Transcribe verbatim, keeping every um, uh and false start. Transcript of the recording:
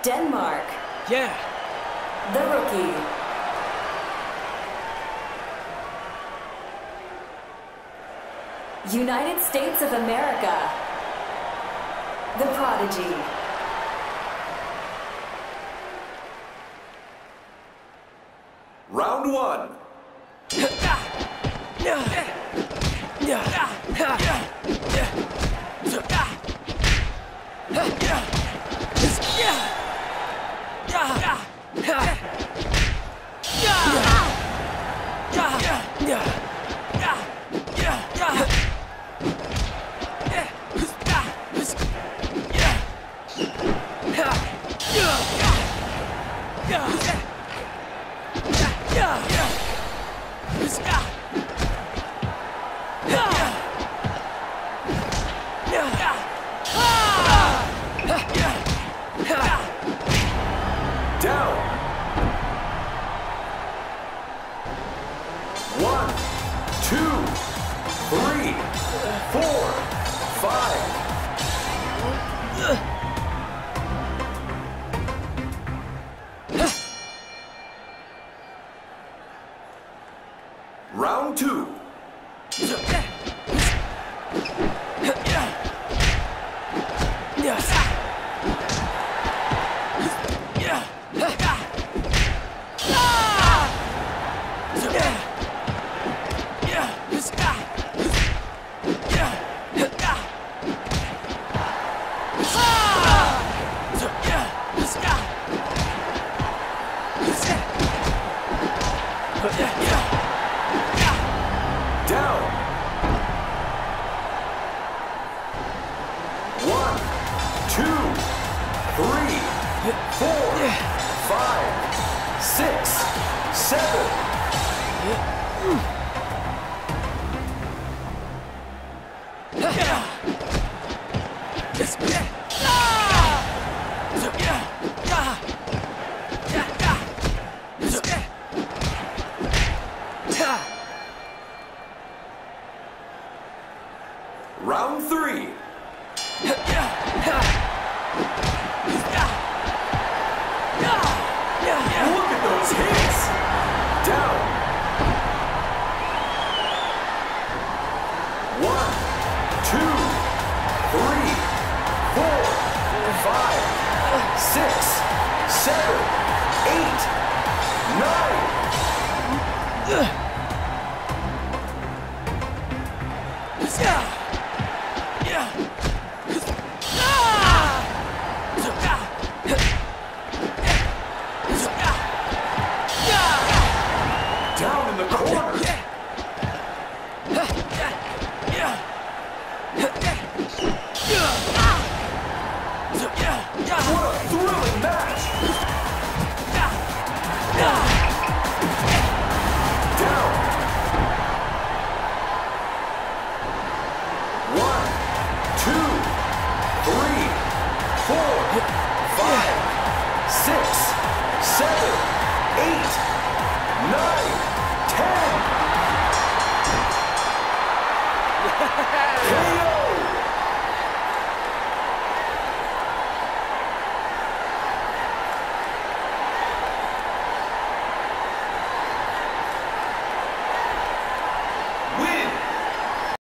Denmark. Yeah. The rookie. United States of America. The prodigy. Round one. Down. One, two, three, four, five. Round two. Down. One, two, three, four, five, six, seven. Round three. Look at those hits. Down. One, two, three, four, five, six, seven, eight, nine.